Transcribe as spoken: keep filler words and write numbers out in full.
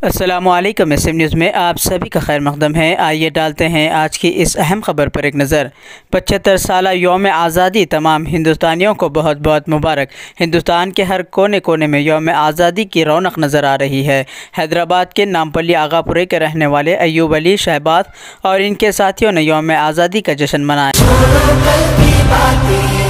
अस्सलामुअलैकुम। S M news में आप सभी का खैर मकदम है। आइए डालते हैं आज की इस अहम खबर पर एक नज़र। पचहत्तर साल यौम आज़ादी तमाम हिंदुस्तानियों को बहुत बहुत मुबारक। हिंदुस्तान के हर कोने कोने में यौम आज़ादी की रौनक नज़र आ रही है। हैदराबाद के नामपल्ली आगापुरे के रहने वाले अयूब अली शहबाज और इनके साथियों ने यौम आज़ादी का जश्न मनाया।